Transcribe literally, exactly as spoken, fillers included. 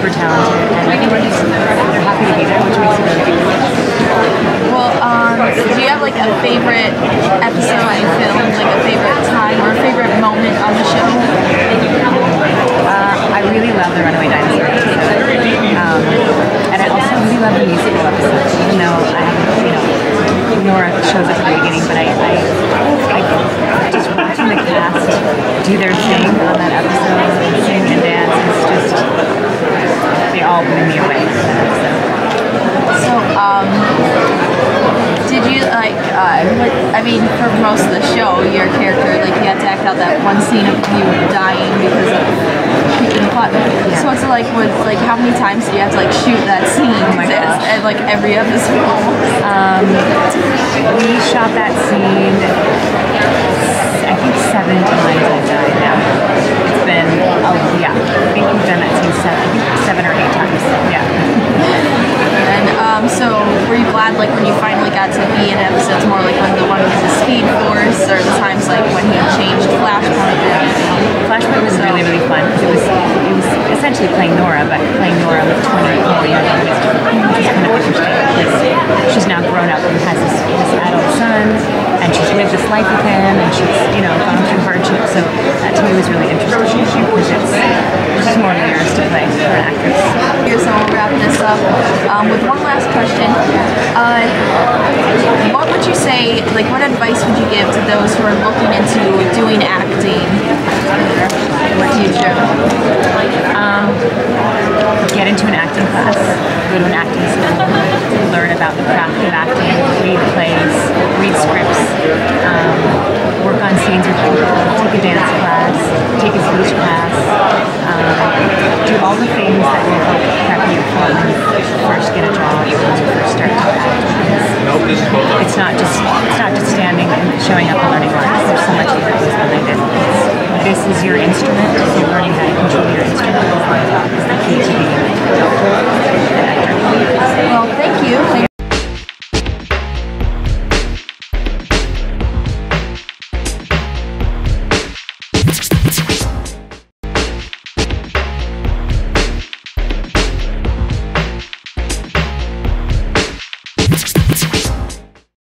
super talented, and everybody's they're happy to be there, which makes it really big. Well, um, do you have like a favorite episode you filmed, like a favorite time or a favorite moment on the show? Uh, I really love the Runaway Dinosaur episode, um, and I also really love the musical episode, even though I haven't, you know, Nora shows up at the beginning, but I, I, I just watching the cast do their thing on that episode, and sing and dance, it's just, they all blew me away in that episode. So, um, did you like, uh, I mean, for most of the show, your character, like, you had to act out that one scene of you dying because of picking plot. Yeah. So it's like, was, like, how many times do you have to, like, shoot that scene oh my gosh. at, like, every episode? Um, we shot that scene, I think, seven times I've died now. It's been, oh, yeah, I think we've done that scene seven, seven or eight times, yeah. And um, so were you glad like when you finally got to be in episodes more like when the one was the Speed Force or the times like when he changed Flashpoint? Flashpoint was really really fun because it was it was essentially playing Nora, but playing Nora with twenty more young wisdom, which is kind of interesting because she's now grown up and has this, this adult son, and she's lived this life with him, and she's you know gone through hardship. So that to me was really interesting because it's it's just more layers to play for an actress. So we'll wrap this up um, with one last question. Uh, what would you say, like what advice would you give to those who are looking into doing acting in the future? Um, get into an acting class, go to an acting school, learn about the craft of acting, read plays, read scripts, um, work on scenes with people, take a dance class, take a speech class, um, do all the things that will help prep you for when you first get a job or when you first start to act. It's not just it's not just standing and showing up and learning lines. There's so much that goes behind it. This is your instrument, so learning how to control your instrument is the key to